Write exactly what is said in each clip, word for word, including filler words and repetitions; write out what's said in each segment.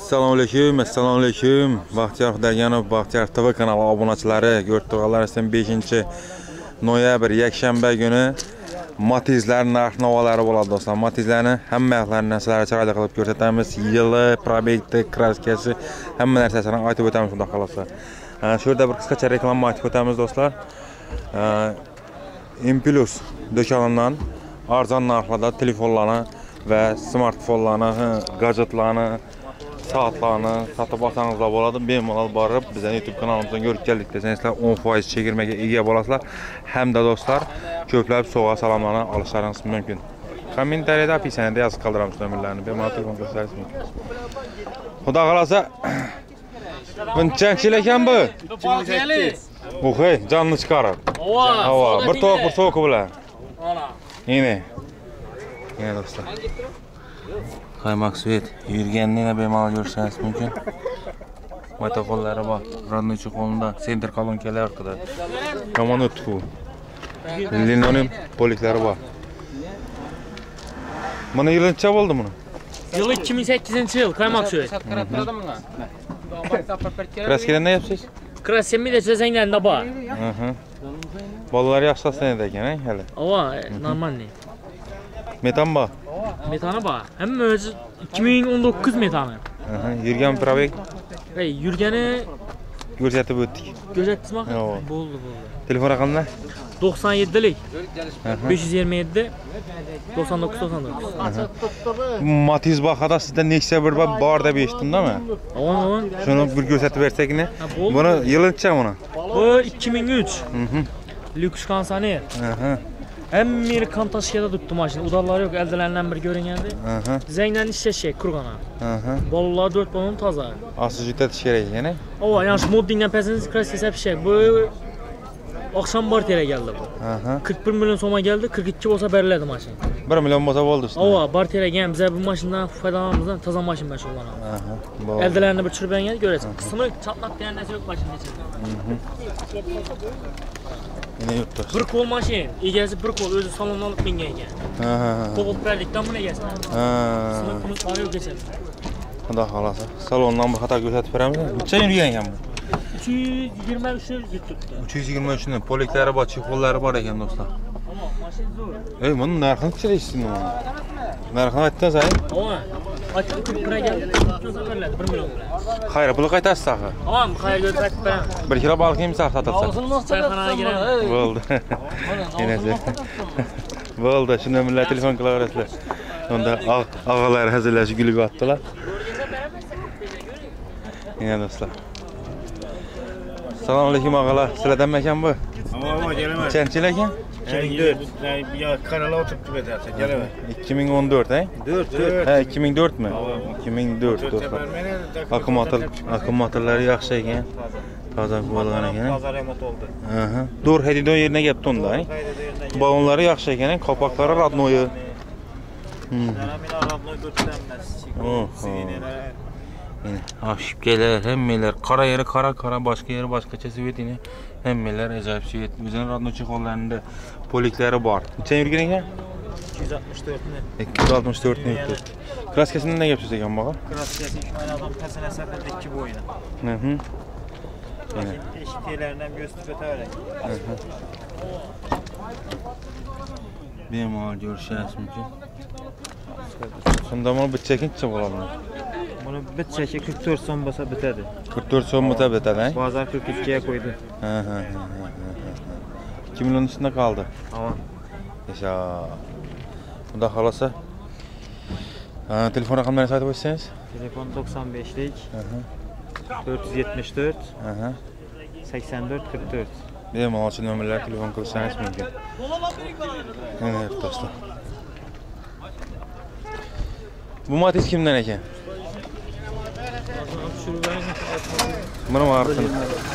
Assalomu alaykum, assalomu alaykum. Baxtiyor Xudoyganov, Baxtiyor T V kanali obunachilari, ko'rib beshinchi noyabr yakshanba kuni Matizlar narx-navolar bo'ladi do'stlar. Matizlarni hamma narsalarni sizlarga chiroyli qilib ko'rsatamiz. Yili, proyekti, kraskasi, hamma narsasini aytib o'tamiz xudo xolasa. Shu yerda bir qisqacha reklama aytib o'tamiz do'stlar. Impulus do'konidan arzon narxlarda telefonlarni va smartfonlarni, gadjetlarni, soatlarni sotib olsangiz bo'ladi. Bemalol borib bizning YouTube kanalimizdan ko'rib keldik desangizlar o'n foiz chegirmaga ega bo'lasizlar. Hamda do'stlar, ko'plab sovg'a salomlarni olishlaringiz mumkin. Kommentariyada opisaniyaga yozib qoldiramiz nomerlarni. Bemalol telefon ko'rsatishingiz mumkin. Xudo xolasa bunchalik ekan bu. O'xey, jonni chiqarib. Havo, bir to'q bir so'q bilan. Mana. Yine. Yine do'stlar. Qaymoq svet yurganini bemalol ko'rishingiz mumkin. Matofonlari bor. Radnochi qo'lida senter kolonkalar orqada. Yomon o'tdi. Linoleum poliklari bor. Mana yil necha bo'ldi buni? Yil ikki ming sakkizinchi yil qaymoq svet. Kraskadan ne yapsiz? Kraskami de sezenganda bor. Aha. Bolalar yaxshilanadi ekan, hali. Ava, normalniy. Metan bor. Metani bor. Hamma o'zi ikki ming o'n to'qqiz metani. Aha, yurgan probek. Ey, yurgani ko'rsatib o'tdik. Ko'rsatdingizmi? Bo'ldi, bo'ldi. Telefon raqamlar? to'qson yettilik besh yuz yigirma yetti to'qson to'qqiz to'qson to'qqiz. Matiz bahada sizda Nexia bir bor deb eshitdimmi? Avon, avon. Shuni bir ko'rsatib bersakni. Buni yilicha buni? Bu ikki ming uch. Mhm. Lyuks konsaner. Aha. Hamma kontashkada tutdi mashina. Udallari yo'q, eldilardan bir ko'ringandi. Aha. Zangdan ishlashay qurg'ana. Aha. Bolalar dört balon toza. Asıl jitatish kerak yana. Ava, yaxshi moddingdan pasangiz kraskasi apshay. Bu akşam bar tere geldi bu. Aha. kırk bir milyon soma geldi, kırk iki olsa beriledi maşın. bir milyon olsa oldu işte. Ava, bar tere geldi. Bize bu maşından faydalanmamızdan taza maşın ben şollanan. Aha. Eldelerini bir çürüben geldi, göreceksin. Kısmı çatlak diyen nesi yok maşının içinde. Yine yurtta. Bir kol maşın, egesi bir kol, özü salonunu alıp bingen gel. Aha. Kol perdikten bu ne gelsin? Aha. Kısmı kumuz var yok geçelim. Xudo xolasa. Salondan bir xato ko'rsatib beramiz. Necha yurgan ekan bu? uch yuz yigirma uch yutibdi. uch yuz yigirma uch ning poliklari bor, chexollari bor ekan do'stlar. Ama mashin zo'r. Ey, buni narxini chiqarishsin buni. Narxini aytdingiz, ay? Ava. Aytib qirq bir geldi. bir milyon. Xayr, puli qaytasiz axir. Tamam, xayr ko'rib aytib beraman. bir kilo baliq yemsa sotilsa. Sayxonaga giramiz. Bo'ldi. Enasi. Bo'ldi, shunda millat telefon qilaverasizlar. Unda og'alar hazillashib kulib yotdilar. Yine do'stlar. Assalomu alaykum og'alar. Sizlardanmi ekan bu? Ama gelemez. Nechanchi ekan? ikki ming to'rt. Ya kanala o'tiribdi bu yerda. Gelemez. ikki ming o'n to'rt, ha? to'rt. Ha, ikki ming to'rt mi? ikki ming to'rt do'stlar. Akkumulyator, akkumulyatorlari yaxshi ekan. Toza bo'lgan ekan. Toza remont oldu. Aha. Dur hadidon yerine kelibdi unda, ha? Balonlari yaxshi ekan, qopoqlari radnoyi. Zaramina radnoy ko'rsatilmas. Oh. Yine afşipkeler, hemmeler, kara yeri kara kara, başka yeri başkaça svet yine. Hemmeler acayip svet. Bizim radno çikollarında polikleri var. Neçen yürgen ekan? ikki yuz altmış dört ne? ikki yuz altmış dört ne yurttu. Kraskasini ne yapacağız ekan bağa? Kraskasi İsmail adam pesene sepet iki boyuna. Hı hı. Yine. Eşiklerinden gösterip öteverek. Hı hı. Benim ağır görüşeceğiz mümkün. Sonda bunu bitecek olalı. Bunu bitecek kırk dört son basa bitedi. kırk dört son basa bitedi, he? Bazar kırk ikiye koydu. Hı hı hı. iki milyonun üstünde kaldı. Tamam. Yaşa. Bu da halası. Telefon rakamlarını sayıp koysanız? Telefon doksan beşlik. dört yüz yetmiş dört. seksen dört kırk dört. Benim alçı nömerler telefon kılsanız mümkün. Evet dostlar. Bu Matiz kimden ekan? Buni ma'rifini.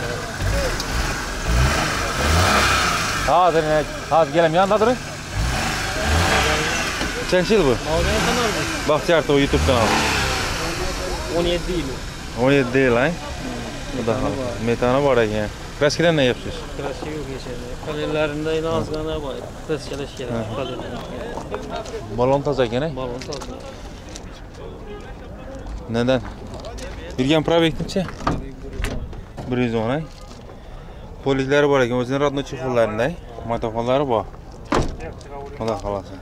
Hozir, hozir kelam, yonda turing. Nechanchi yil bu? Baxtiyor T V YouTube kanalı. o'n yetti yil. o'n yetti yil, ha? Xudo xolasa. Metani bor ekan. Kraskadan ne yapıyorsunuz? Kraska yok geçerli. Kalellerinde yine az gana var. Kraskalaş gelir. Balon taza gene? Balon taza. Neden? Yurgan proyektinchi? bir yuz o'n ay. Poliklari bor ekan, o'zining rodnoy chexollariday. Matofonlari bor. Xudo xolasa.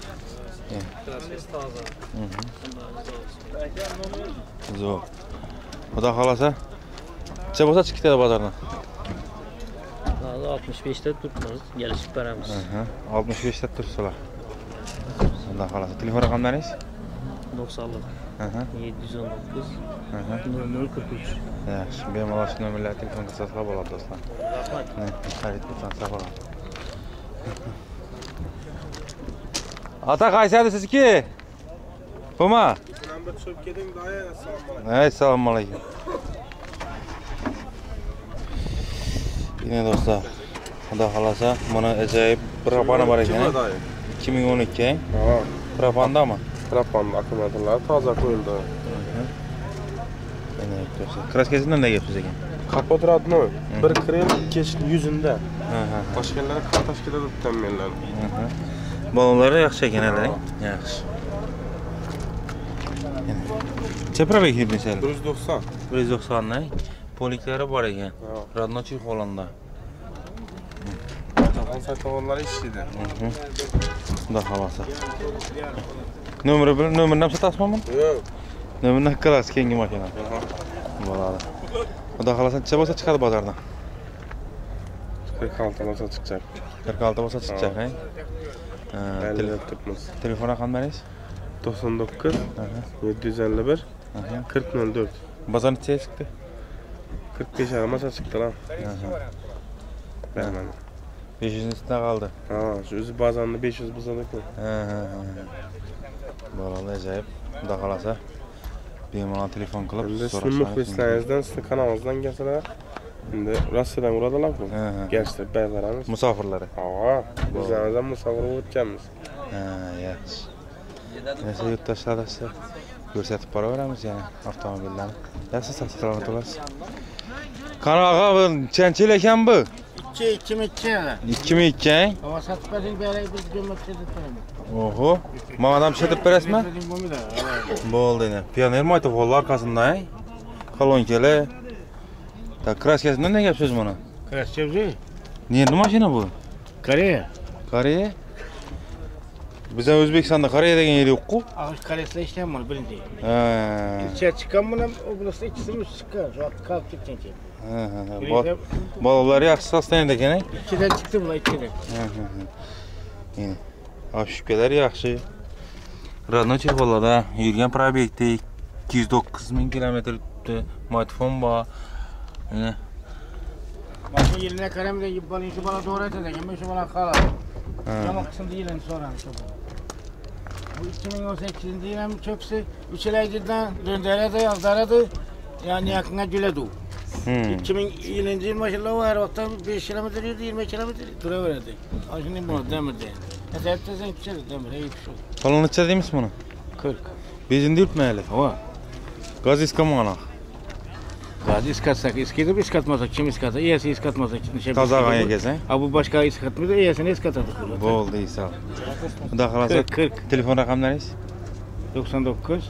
Zo'r. Xudo xolasa. Necha bo'lsa chiqib ketadi bozordan? Hozir oltmish besh ta turibmiz, kelishib beramiz. Aha, oltmish besh ta turibsizlar. Xudo xolasa. Telefon raqamlaringiz? dokson Aha. yetti yuz o'n to'qqiz Aha. nol nol qirq uch. Yaxshi, bemalol shu nomerlarga telefon qilsanglar bo'ladi do'stlar. Rahmat. Xarid qilsangiz bo'ladi. Ata qaysadi sizniki? Buma? Number tushib keting, doya. Assalomu alaykum. Hey, assalomu alaykum. Yine do'stlar, xudo xolasa, mana ajoyib propani bor ekan. ikki ming o'n ikki. Ha, Propandami? propan akkumulyatorlar toza qo'yildi. Mana do'stlar. Kraskasi qanday gapsiz ekan? Kapot radnoy, bir krem, ikki eshik yuzunda. Aha. Boshqalari qatnash ketadi ta'minlanadi. Aha. Balonlari yaxshi ekan hali. Yaxshi. Chapra bek yurdingiz hali? bir yuz dokson. bir yuz dokson nay. Poliklari bor ekan. Radnochi Hollanda. Taqon saytovlar ishlaydi. Xudo xolasa. Nomeri bir, nomerni ham sotasizmi? Yo'q. Nomerni qilasiz keyingi mashina. Bo'ladi. Xudo xolasa necha bo'lsa chiqadi bozordan? qirq olti bo'lsa chiqacak. qirq olti bo'lsa chiqacak, ha? ellik turibmiz. Telefon raqamlaringiz? to'qson to'qqiz yetti yuz ellik bir qirq nol to'rt. Bozor necha chiqdi? qirq besh armasa chiqdi lan. Beraman. besh yuz dan qoldi. Ha, shu o'zi bozorni besh yuz bo'lsa-ku. Ha, ha, ha. Bo'ladi, ajoyib. Xudo xolasa bemalol telefon qilib Sizning muxlislaringizdan, sizning kanalingizdan kelsalar, endi Rossiyadan uradilar-ku. Gençler beylerimiz. Musofirlari. Ha, bizlarimiz ham musofir o'tganmiz. Ha, yaxshi. Neyse yurtdoshlarga siz ko'rsatib boraveramiz yana avtomobillarni. Yaxshi salomat bo'lasiz. Qanaqa bu nechanchi yil ekan bu? ikki ming ikki. ikki ming ikki. Hava satib bering, beray biz göməkçə etməyəm. Oho. Mamadan pişirib berasizmi? Bo'ldi endi. Pioner motovollar arkasında, ha? Kolonkalar. Ta kraskasidan ne gapsiz buni? Kraskasi? Nerede mashina bu? Koreya. Koreya? Bizden O'zbekistonda Koreya degan yer yo'q-ku. Ağış Koreyasida ishlayman buni birinchi. Ha. İçə chiqqan buni oblastda ikkisimiz chiqqan. Shu qalib ketgan keyin. Ha, ha. Bolalar yaxshi sosteniyada ekan, ha? Ikkidan chiqdi bular, ikkidan. Ha, ha, ha. Yine. Afishkalar yaxshi. Radnochi bolada yurgan proyekti ikki yuz to'qqiz ming kilometr o'tdi. Smartfon bor. Yine. Mana yilına qaramda bola shu bola to'g'ri aytadi ekan, men shu bola qoladi. Yomon qismda yilini so'radi shu bola. Bu ikki ming o'n sakkizinchi yil ham cho'ksi uch yil aydidan döndaradi, yaldaradi. Yani yaqinga jo'ladi. ikki ming yillinchi yil mashallah har vaqtda besh kilometr yurdi, yigirma kilometr turaveradi. Shuning bu damirda. Hatta sen küçük demir, iyi şu. Salon necha deymiz buni? kırk. Benzin yurtmayli. Ova. Gaz iskamana. Gaz iskatsak, iskidip iskatmasak, kim iskatsa, iyisi iskatmasak. Tazagan egasan. Ha bu başka iskatmasa, iyisini iskatadık. Bo'ldi, sağ ol. Xudo xolasa kırk. Telefon raqamlaringiz? doksan dokuz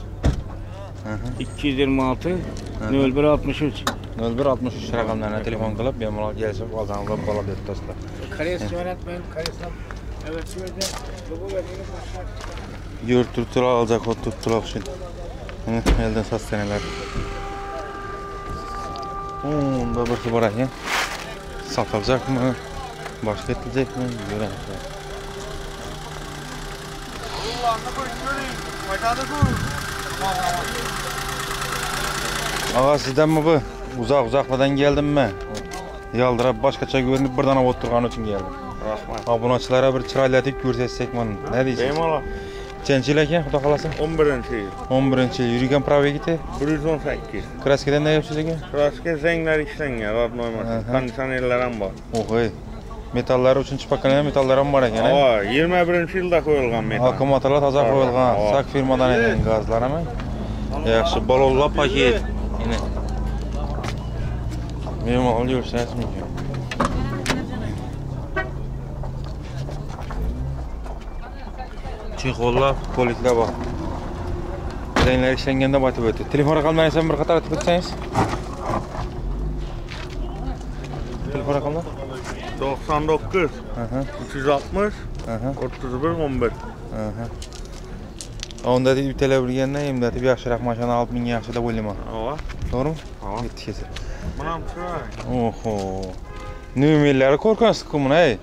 ikki yuz yigirma olti nol bir altmış üç. nol bir altmış uch raqamlarına telefon qilib bemalol kelishib olsangiz bo'ladi deb do'stlar. Koreys yönetmenim, Koreys'ten evet şöyle bu verdiğini başlar. Yurt turtular alacak, o turtular için. Elden sasteneler. Onda bir var ya. Satılacak mı? Başka edilecek mi? Görelim. Ağa sizden mi bu? Uzak uzaklardan geldim mi? Yaldırıp başkaça görünüp buradan oturgan için geldim. Rahmat. Abunaçılara bir çıraylatıp görsetsek bana. Ne diyeceksiniz? Bemalol. Kaçıncı yıl ekan, Xudo xolasa? o'n birinchi yil. o'n birinchi yil. Yurgan proyekti? bir yuz o'n sakkiz. Kraskadan ne yapsiz ekan? Kraska zenglar ishlangan, rodnoy mashin. Konditsionerlar ham bor. Oy. Metallari uchun chipaqqan metallar ham bor ekan. Ha, yigirma birinchi yilda qo'yilgan metal. Akkumulyatorlar toza qo'yilgan. Sak firmadan ekan gazlar ham. Yaxshi, balonlar paket. Yine. Bemalol yursangiz mumkin. Chexollar, poliklar bor. Dizaynlar işlenganda batib o'tdi. Telefon raqamlaringizni bir qator aytib o'tsangiz. Telefon raqamlar? doksan dokuz, Aha. uch yuz oltmish, Aha. o'ttiz bir o'n bir. Aha. Onda deb tele bilganda endi deb yaxshiroq mashina olib menga yaxshi deb o'ylayman. Ava. To'g'rimi? Ava. Yetti kesa. Mana chiroy. Oho. Numerlari ko'rko'rsizku buni, ey.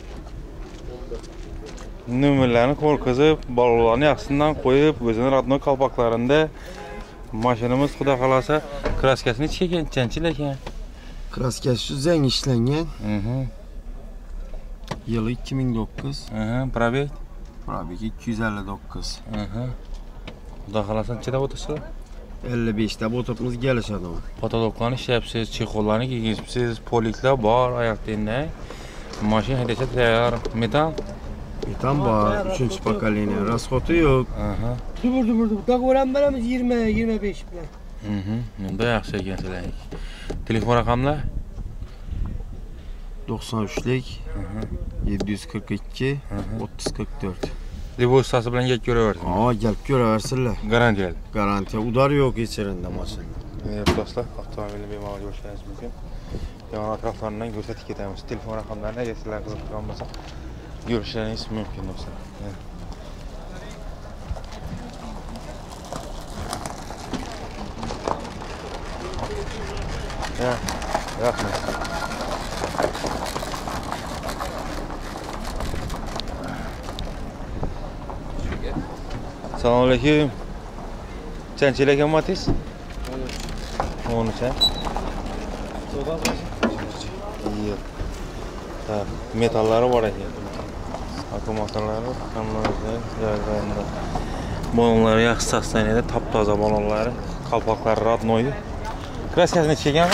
Numerlarni ko'rkizib, bolalarni yaxshisidan qo'yib, o'zini radnoy qalpoqlarida mashinamiz xudo xolasa kraskasini chekan, chanchil ekan. Kraskasi shu zang ishlangan. Mhm. Yili ikki ming to'qqiz. Aha, probeg. Probegi ikki yuz ellik to'qqiz. Aha. Xudo xolasa chidab o'tirsa, ellik besh ta o'tibimiz kelishadi u. potoloklarni ishlayapsiz, chexollarni kiygizibsiz, poliklar bor oyoqda. Mashina haydashga tayyor, metal. Metan bor, uchinchi pokoleniya, rasxoti yo'q. Aha. Dubur dubur dubur. Dogoran beramiz yigirma yigirma besh bilan. Mhm. Bunda yaxshi ekan sizlar. Telefon raqamlar? to'qson uchlik yetti yuz qirq ikki o'ttiz qirq to'rt. Deb ustasi bilan gap ko'raversin. Ha, gelip ko'raversinlar. Garantiyali. Garantiya, udar yo'q ichirinde mashina. Evet dostlar, avtomobilni bemalol ko'rishingiz mumkin. Yon atroflaridan ko'rsatib ketamiz. Telefon raqamlarini agar sizlar qiziqgan bo'lsa, ko'rishingiz mumkin dostlar. Ya, rahmat. Assalomu alaykum. Qancha ekan Matiz? o'n uch. İyi. Ha, metallari bor ekan. Akkumulyatorlari hammasi joyida. Balonlari yaxshi saqlanadi, top-toza balonlari, qalpoqlari radnoy. Kraskasini chekanmi?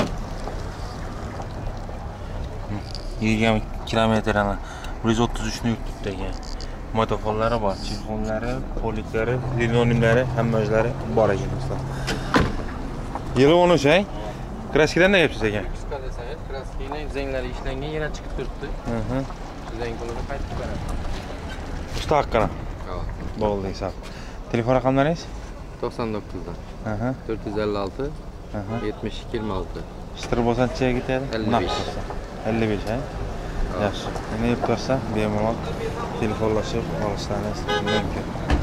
yigirma kilometrni bir yuz o'ttiz uch ni yurtibdi ekan. Motofonlari bor, chexonlari, poliklari, linolimlari, hamma o'zlari bor ekan do'stlar. Yili o'n uch, ey? Kraskadan ne yapsiz ekan? Kraska desangiz, kraskaning zanglari ishlangan, yana chiqib turibdi. Hı. Zang pulini qaytib beradi. Usta haqqına. Bo'ldi, sağ. Telefon raqamlaringiz? to'qson to'qqizdan Aha. to'rt yuz ellik olti Aha. yetmish ikki yigirma olti. Shitir bo'lsa nechaga ketadi? ellik besh. ellik besh, ha? Yaxshi. Nima deb tursa, bemalol telefonlashib olishlaringiz mumkin.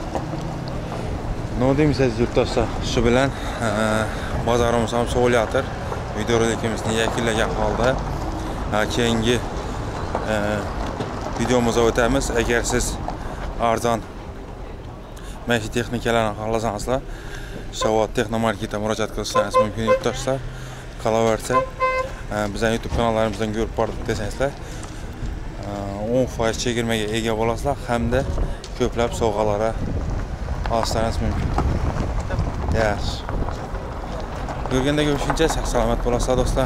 Nima deysiz yurtdoshlar? Shu bilan bozorimiz ham so'liyatir. Video rolikimizni yakunlagan holda keyingi videomizga o'tamiz. Agar siz arzon maishiy texnikalarni xohlasangizlar, Shavot Texnomarketga murojaat qilishingiz mumkin yurtdoshlar. Qolaversa, bizning YouTube kanallarimizdan ko'rib borib desangizlar, o'n foiz chegirmaga ega bo'lasizlar hamda ko'plab sovg'alar olishlaringiz mumkin. Yaxshi. Ko'rganda görüşünce sağ salomat bo'lasizlar do'stlar.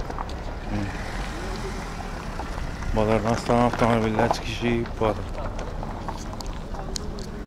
Bozordan avtomobillar chiqishi bor.